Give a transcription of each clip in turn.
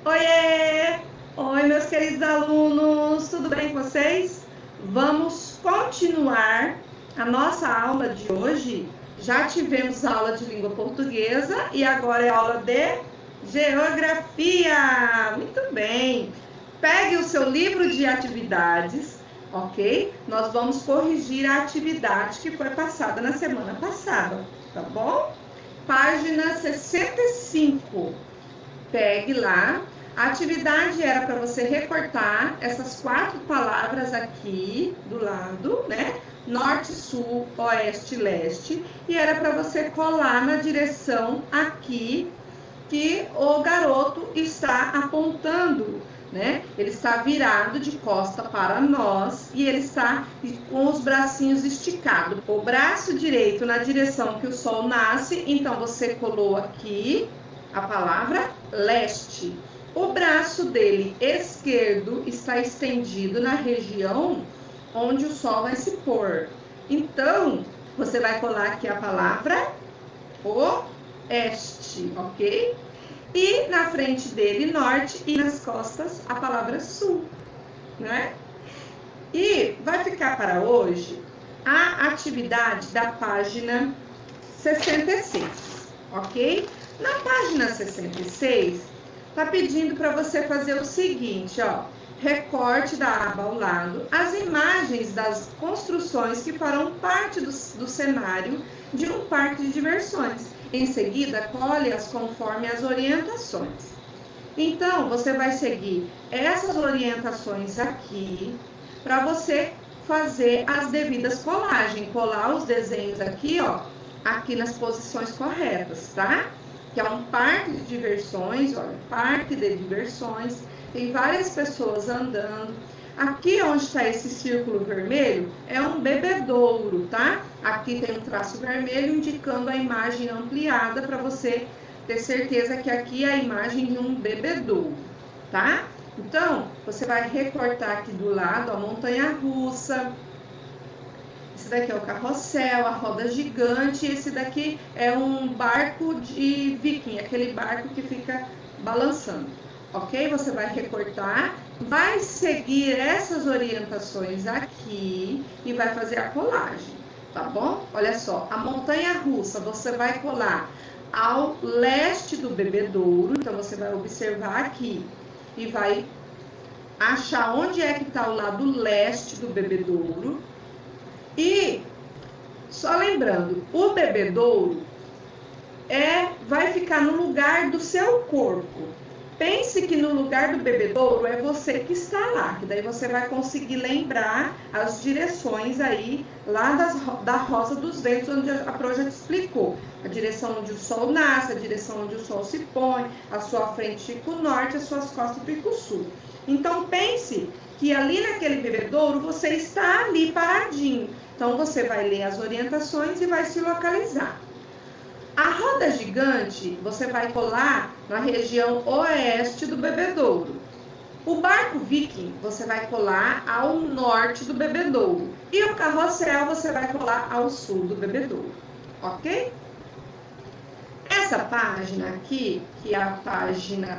Oiê! Oi, meus queridos alunos, tudo bem com vocês? Vamos continuar a nossa aula de hoje. Já tivemos aula de língua portuguesa e agora é aula de geografia. Muito bem! Pegue o seu livro de atividades, ok? Nós vamos corrigir a atividade que foi passada na semana passada, tá bom? Página 65. Pegue lá. A atividade era para você recortar essas 4 palavras aqui do lado, né? Norte, sul, oeste, leste. E era para você colar na direção aqui que o garoto está apontando, né? Ele está virado de costa para nós e ele está com os bracinhos esticados. O braço direito na direção que o sol nasce, então você colou aqui a palavra leste. O braço dele esquerdo está estendido na região onde o sol vai se pôr. Então, você vai colar aqui a palavra oeste, ok? E na frente dele, norte, e nas costas, a palavra sul, né? E vai ficar para hoje a atividade da página 66, ok? Na página 66, tá pedindo para você fazer o seguinte, ó. Recorte da aba ao lado as imagens das construções que farão parte do cenário de um parque de diversões. Em seguida, colhe-as conforme as orientações. Então, você vai seguir essas orientações aqui para você fazer as devidas colagens. Colar os desenhos aqui, ó, aqui nas posições corretas, tá? Que é um parque de diversões, olha, parque de diversões, tem várias pessoas andando. Aqui onde está esse círculo vermelho é um bebedouro, tá? Aqui tem um traço vermelho indicando a imagem ampliada para você ter certeza que aqui é a imagem de um bebedouro, tá? Então, você vai recortar aqui do lado a montanha-russa. Esse daqui é o carrossel, a roda gigante. Esse daqui é um barco de viking, aquele barco que fica balançando, ok? Você vai recortar, vai seguir essas orientações aqui e vai fazer a colagem, tá bom? Olha só, a montanha-russa você vai colar ao leste do bebedouro, então você vai observar aqui e vai achar onde é que está o lado leste do bebedouro. E só lembrando, o bebedouro vai ficar no lugar do seu corpo. Pense que no lugar do bebedouro é você que está lá, que daí você vai conseguir lembrar as direções aí lá da Rosa dos Ventos, onde a Pro já te explicou. A direção onde o sol nasce, a direção onde o sol se põe, a sua frente fica o norte, as suas costas fica o sul. Então pense que ali naquele bebedouro você está ali paradinho. Então você vai ler as orientações e vai se localizar. A roda gigante você vai colar na região oeste do bebedouro. O barco viking você vai colar ao norte do bebedouro. E o carrossel você vai colar ao sul do bebedouro, ok? Essa página aqui, que é a página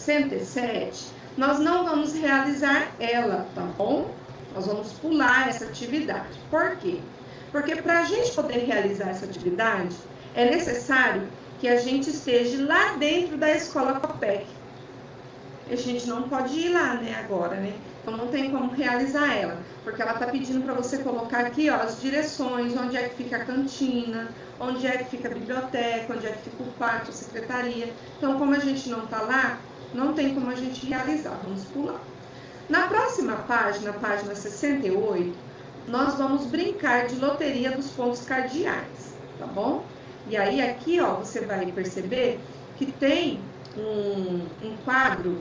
67, nós não vamos realizar ela, tá bom? Nós vamos pular essa atividade. Por quê? Porque para a gente poder realizar essa atividade, é necessário que a gente esteja lá dentro da escola Copec. A gente não pode ir lá, né, agora, né? Então não tem como realizar ela, porque ela tá pedindo para você colocar aqui, ó, as direções, onde é que fica a cantina, onde é que fica a biblioteca, onde é que fica o pátio, a secretaria. Então, como a gente não tá lá, não tem como a gente realizar, vamos pular. Na próxima página, página 68, nós vamos brincar de loteria dos pontos cardeais, tá bom? E aí aqui, ó, você vai perceber que tem um quadro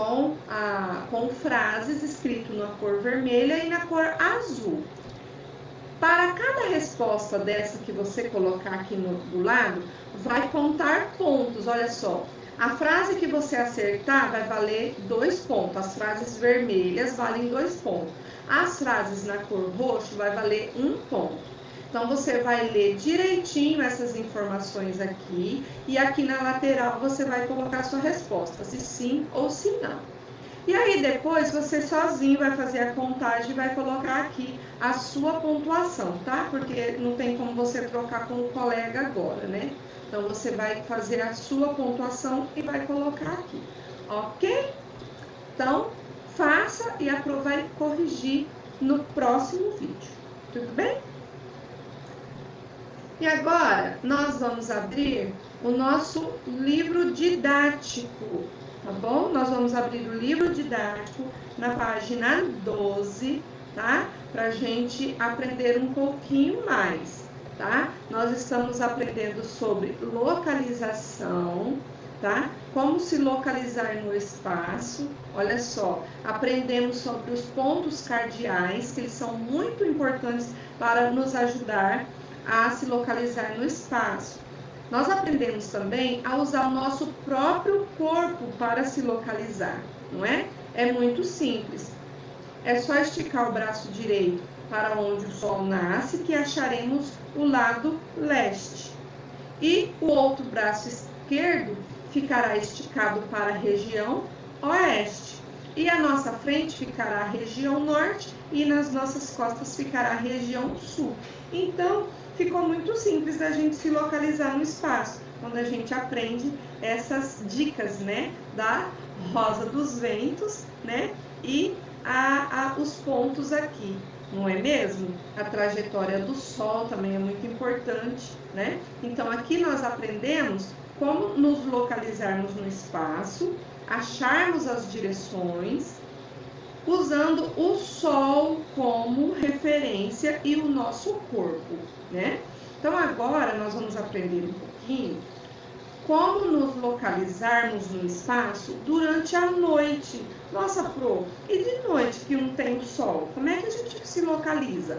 com frases escrito na cor vermelha e na cor azul. Para cada resposta dessa que você colocar aqui do lado, vai contar pontos, olha só. A frase que você acertar vai valer 2 pontos, as frases vermelhas valem 2 pontos. As frases na cor roxo vai valer 1 ponto. Então, você vai ler direitinho essas informações aqui e aqui na lateral você vai colocar a sua resposta, se sim ou se não. E aí depois você sozinho vai fazer a contagem e vai colocar aqui a sua pontuação, tá? Porque não tem como você trocar com o colega agora, né? Então, você vai fazer a sua pontuação e vai colocar aqui, ok? Então, faça e vai corrigir no próximo vídeo, tudo bem? E agora, nós vamos abrir o nosso livro didático, tá bom? Nós vamos abrir o livro didático na página 12, tá? Pra gente aprender um pouquinho mais, tá? Nós estamos aprendendo sobre localização, tá? Como se localizar no espaço. Olha só, aprendemos sobre os pontos cardeais, que eles são muito importantes para nos ajudar a se localizar no espaço. Nós aprendemos também a usar o nosso próprio corpo para se localizar, não é? É muito simples. É só esticar o braço direito para onde o sol nasce que acharemos o lado leste. E o outro braço esquerdo ficará esticado para a região oeste. E à nossa frente ficará a região norte e nas nossas costas ficará a região sul. Então, ficou muito simples da gente se localizar no espaço, quando a gente aprende essas dicas, né, da rosa dos ventos, né, e os pontos aqui, não é mesmo? A trajetória do sol também é muito importante, né? Então, aqui nós aprendemos como nos localizarmos no espaço, acharmos as direções, usando o sol como referência e o nosso corpo, né? Então, agora nós vamos aprender um pouquinho como nos localizarmos no espaço durante a noite. Nossa, Pro, e de noite que não tem o sol, como é que a gente se localiza?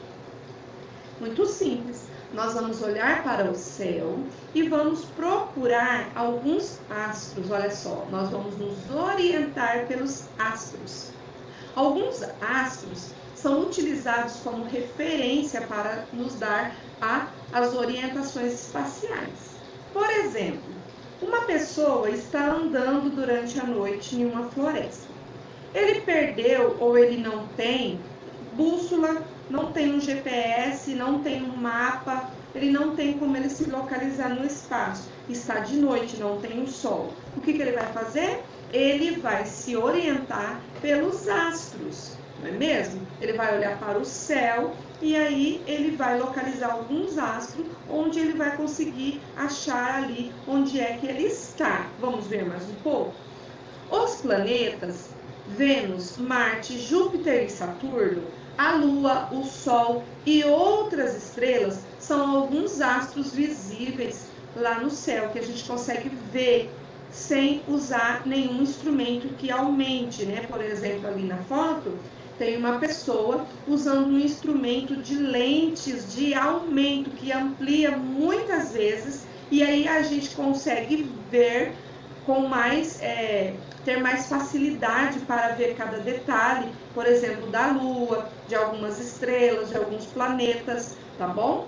Muito simples. Nós vamos olhar para o céu e vamos procurar alguns astros. Olha só, nós vamos nos orientar pelos astros. Alguns astros são utilizados como referência para nos dar as orientações espaciais. Por exemplo, uma pessoa está andando durante a noite em uma floresta. Ele perdeu ou ele não tem bússola, não tem um GPS, não tem um mapa, ele não tem como ele se localizar no espaço. Está de noite, não tem o sol. O que ele vai fazer? Ele vai se orientar pelos astros, não é mesmo? Ele vai olhar para o céu e aí ele vai localizar alguns astros onde ele vai conseguir achar ali onde é que ele está. Vamos ver mais um pouco? Os planetas, Vênus, Marte, Júpiter e Saturno, a Lua, o Sol e outras estrelas são alguns astros visíveis lá no céu que a gente consegue ver sem usar nenhum instrumento que aumente, né? Por exemplo, ali na foto tem uma pessoa usando um instrumento de lentes de aumento que amplia muitas vezes e aí a gente consegue ver com mais, ter mais facilidade para ver cada detalhe, por exemplo, da Lua, de algumas estrelas, de alguns planetas, tá bom?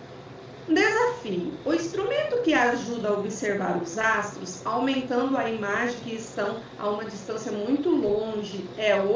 Desafio. O instrumento que ajuda a observar os astros, aumentando a imagem que estão a uma distância muito longe,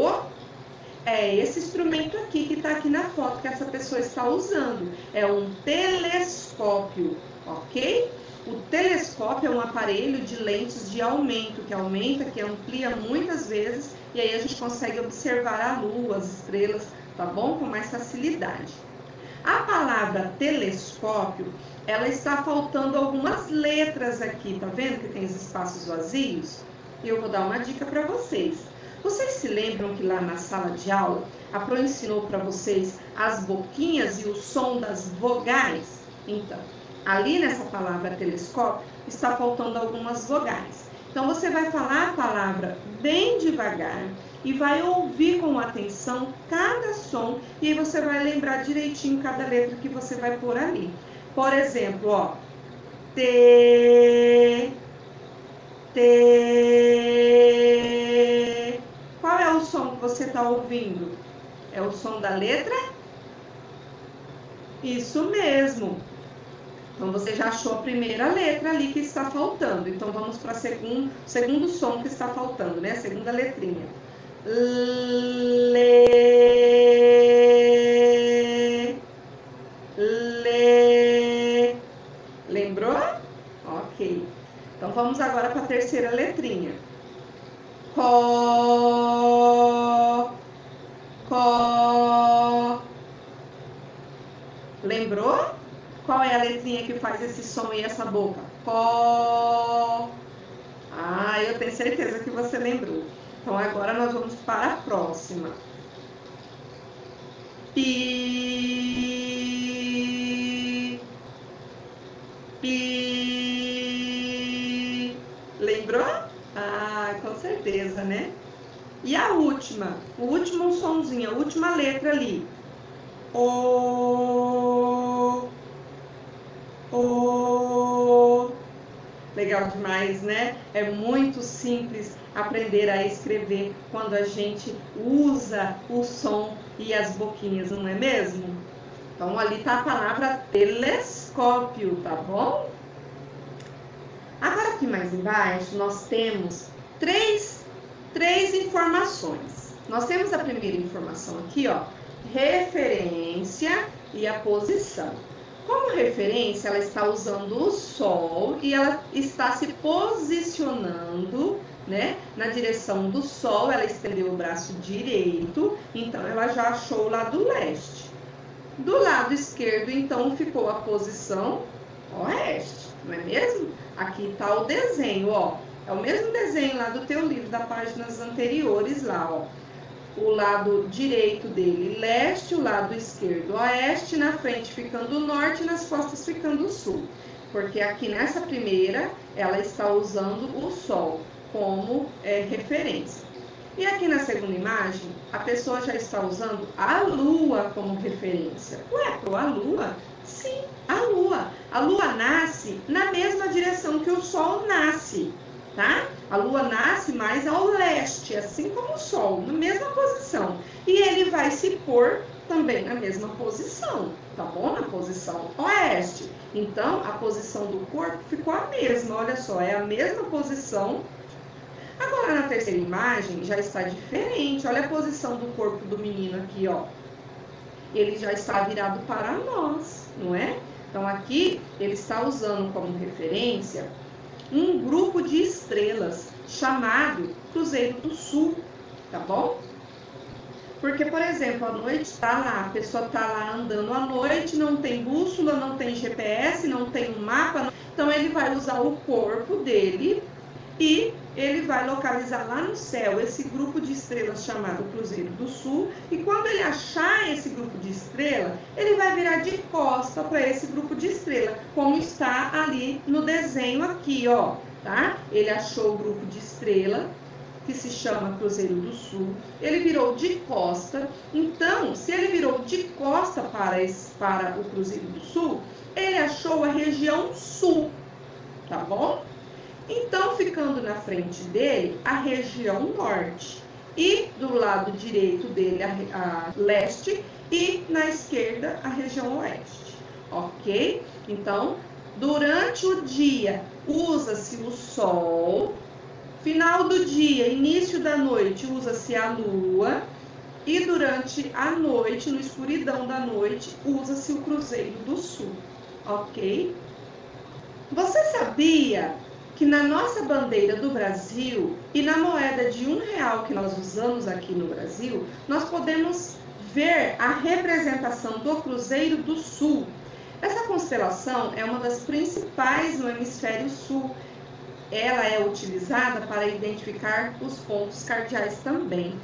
é esse instrumento aqui que está aqui na foto que essa pessoa está usando. É um telescópio, ok? O telescópio é um aparelho de lentes de aumento, que aumenta, que amplia muitas vezes, e aí a gente consegue observar a Lua, as estrelas, tá bom? Com mais facilidade. A palavra telescópio, ela está faltando algumas letras aqui, tá vendo que tem os espaços vazios? E eu vou dar uma dica para vocês. Vocês se lembram que lá na sala de aula, a Pro ensinou para vocês as boquinhas e o som das vogais? Então, ali nessa palavra telescópio, está faltando algumas vogais. Então, você vai falar a palavra bem devagar e vai ouvir com atenção cada som e aí você vai lembrar direitinho cada letra que você vai pôr ali. Por exemplo, ó, T, T. Qual é o som que você está ouvindo? É o som da letra Isso mesmo. Então, você já achou a primeira letra ali que está faltando. Então, vamos para o segundo som que está faltando, né? A segunda letrinha. Lê. Lê. Lembrou? Ok. Então, vamos agora para a terceira letrinha. Có. Có. Lembrou? Qual é a letrinha que faz esse som e essa boca? Có. Ah, eu tenho certeza que você lembrou. Então, agora nós vamos para a próxima. Pi. Pi. Lembrou? Ah, com certeza, né? E a última? O último sonzinho, a última letra ali. O. O. Legal demais, né? É muito simples aprender a escrever quando a gente usa o som e as boquinhas, não é mesmo? Então, ali está a palavra telescópio, tá bom? Agora, aqui mais embaixo, nós temos três informações. Nós temos a primeira informação aqui, ó, referência e a posição. Como referência, ela está usando o sol e ela está se posicionando, né, na direção do sol. Ela estendeu o braço direito, então ela já achou o lado leste. Do lado esquerdo, então, ficou a posição oeste, não é mesmo? Aqui está o desenho, ó. É o mesmo desenho lá do teu livro, das páginas anteriores lá, ó. O lado direito dele, leste, o lado esquerdo, oeste, na frente ficando norte, nas costas ficando sul. Porque aqui nessa primeira, ela está usando o sol como referência. E aqui na segunda imagem, a pessoa já está usando a lua como referência. Ué, a lua? Sim, a lua. A lua nasce na mesma direção que o sol nasce. Tá? A lua nasce mais ao leste, assim como o sol, na mesma posição. E ele vai se pôr também na mesma posição, tá bom? Na posição oeste. Então, a posição do corpo ficou a mesma, olha só, é a mesma posição. Agora, na terceira imagem, já está diferente. Olha a posição do corpo do menino aqui, ó. Ele já está virado para nós, não é? Então, aqui, ele está usando como referência um grupo de estrelas chamado Cruzeiro do Sul, tá bom? Porque, por exemplo, à noite tá lá, a pessoa tá lá andando à noite, não tem bússola, não tem GPS, não tem um mapa, então ele vai usar o corpo dele e ele vai localizar lá no céu esse grupo de estrelas chamado Cruzeiro do Sul, e quando ele achar esse grupo de estrela, ele vai virar de costa para esse grupo de estrela, como está ali no desenho aqui, ó, tá? Ele achou o grupo de estrela, que se chama Cruzeiro do Sul, ele virou de costa. Então, se ele virou de costa para o Cruzeiro do Sul, ele achou a região sul, tá bom? Então, ficando na frente dele, a região norte. E do lado direito dele, a leste. E na esquerda, a região oeste. Ok? Então, durante o dia, usa-se o sol. Final do dia, início da noite, usa-se a lua. E durante a noite, no escuridão da noite, usa-se o Cruzeiro do Sul. Ok? Você sabia que na nossa bandeira do Brasil e na moeda de R$1 que nós usamos aqui no Brasil, nós podemos ver a representação do Cruzeiro do Sul. Essa constelação é uma das principais no hemisfério sul. Ela é utilizada para identificar os pontos cardeais também.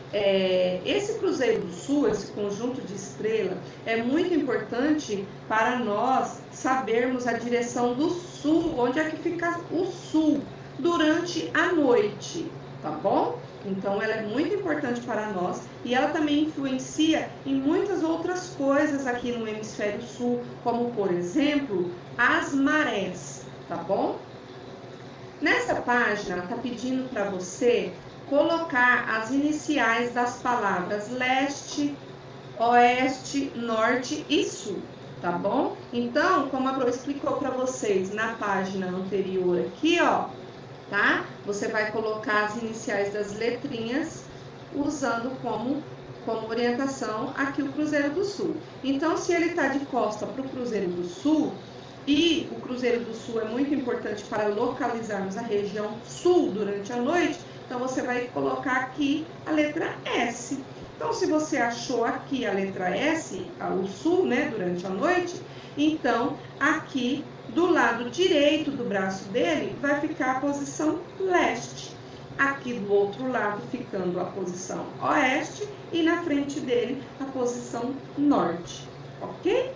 Esse Cruzeiro do Sul, esse conjunto de estrela, é muito importante para nós sabermos a direção do sul, onde é que fica o sul, durante a noite, tá bom? Então, ela é muito importante para nós e ela também influencia em muitas outras coisas aqui no hemisfério sul, como, por exemplo, as marés, tá bom? Nessa página, ela está pedindo para você colocar as iniciais das palavras leste, oeste, norte e sul. tá bom? Então, como a Pro explicou para vocês na página anterior aqui, ó, tá? Você vai colocar as iniciais das letrinhas usando como orientação aqui o Cruzeiro do Sul. Então, se ele está de costa para o Cruzeiro do Sul, e o Cruzeiro do Sul é muito importante para localizarmos a região sul durante a noite, então você vai colocar aqui a letra S. Então, se você achou aqui a letra S, o sul, né, durante a noite, então aqui do lado direito do braço dele vai ficar a posição leste. Aqui do outro lado ficando a posição oeste e na frente dele a posição norte, ok?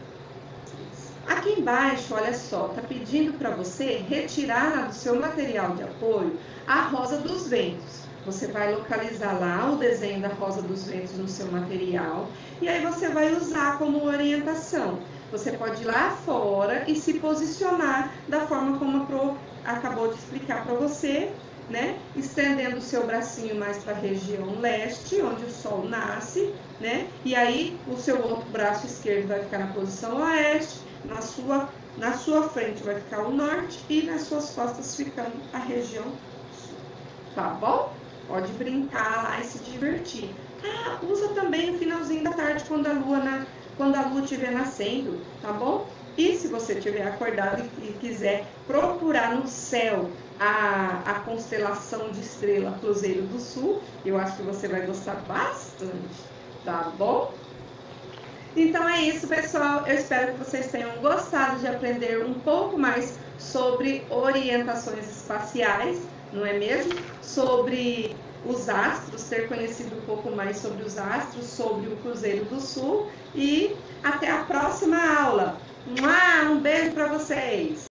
Aqui embaixo, olha só, tá pedindo para você retirar do seu material de apoio a rosa dos ventos. Você vai localizar lá o desenho da rosa dos ventos no seu material e aí você vai usar como orientação. Você pode ir lá fora e se posicionar da forma como a Pro acabou de explicar para você, né? Estendendo o seu bracinho mais para a região leste, onde o sol nasce, né? E aí o seu outro braço esquerdo vai ficar na posição oeste, na sua frente vai ficar o norte e nas suas costas ficando a região sul, tá bom? Pode brincar lá e se divertir. Ah, usa também no finalzinho da tarde quando a lua estiver nascendo, tá bom? E se você estiver acordado e quiser procurar no céu a constelação de estrela Cruzeiro do Sul, eu acho que você vai gostar bastante, tá bom? Então é isso, pessoal. Eu espero que vocês tenham gostado de aprender um pouco mais sobre orientações espaciais, não é mesmo? Sobre os astros, ter conhecido um pouco mais sobre os astros, sobre o Cruzeiro do Sul. E até a próxima aula. Um beijo para vocês!